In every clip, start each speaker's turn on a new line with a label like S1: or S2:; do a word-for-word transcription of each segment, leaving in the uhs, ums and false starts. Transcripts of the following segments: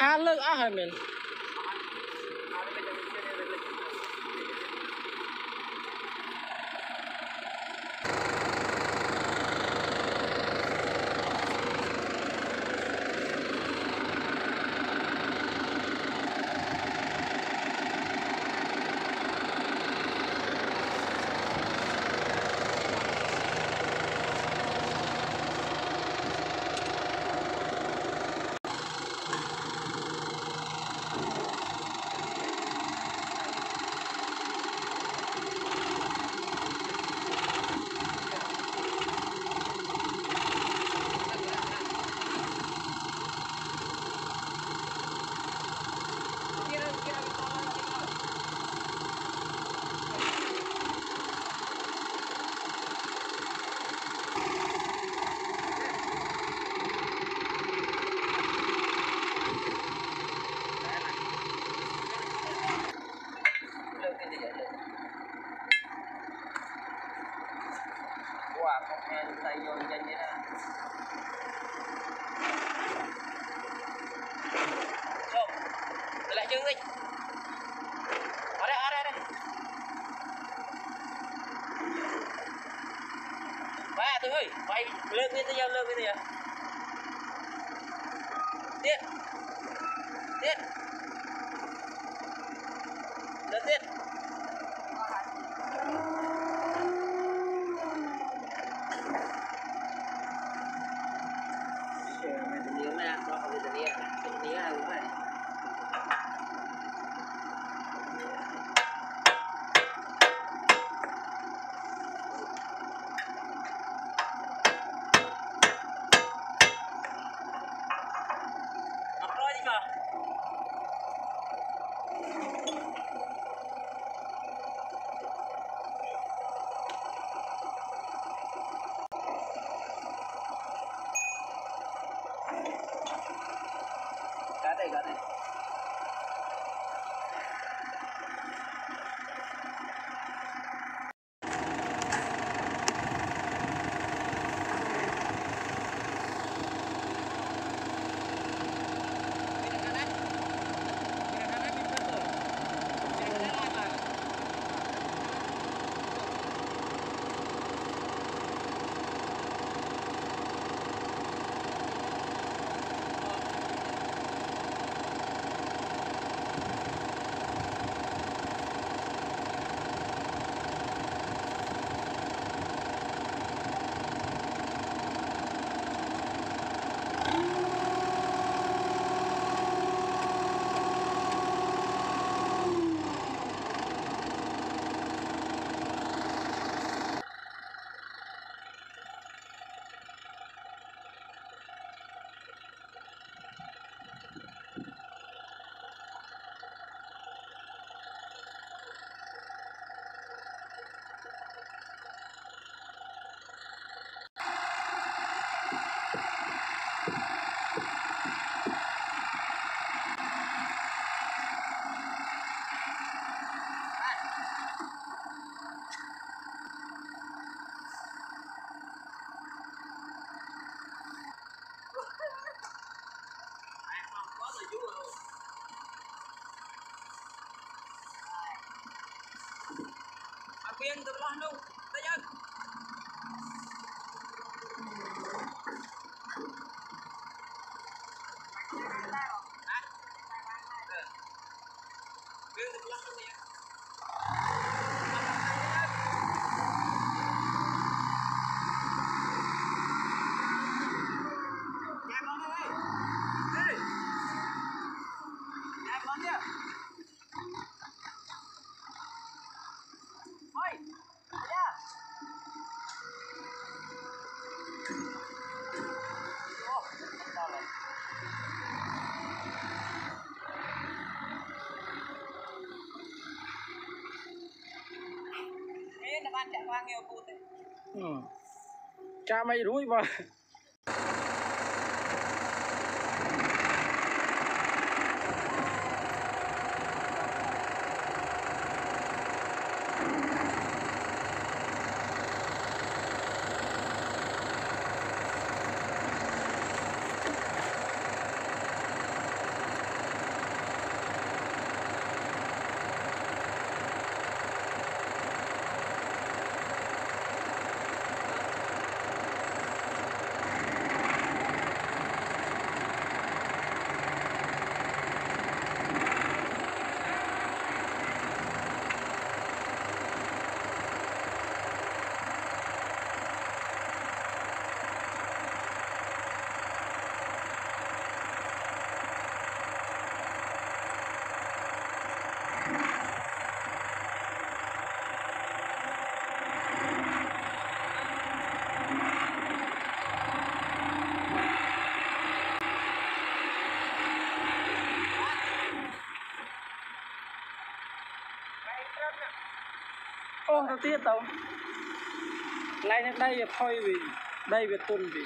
S1: khá lớn á hả mình Wah, koknya sayur janjinya. Chôm, lại trứng đi. Ở đây, ở đây, đây. Ba, tôi ơi, bay lượn lên tới giờ, lượn lên tới giờ. Tiếp, tiếp. Lượn tiếp. Got it, got it. Viên từ lo đâu, tới dân. Viên từ lo đâu vậy? Nhạc con đây. Ê. Nhạc con kìa. Ôi. Ừ. Cha mày rúi vào.
S2: ទៅទៀតទៅឡៃនេះដីវាផុយវិញដីវាទុនវិញ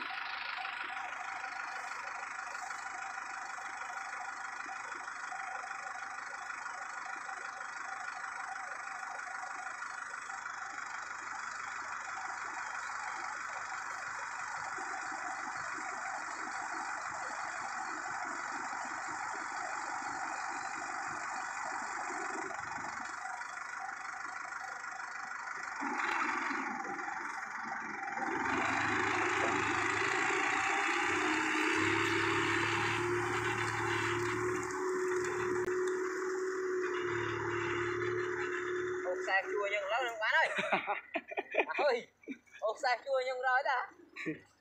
S1: xe chua nhưng lâu đừng bán ơi ơi ô xe chua nhưng rồi ta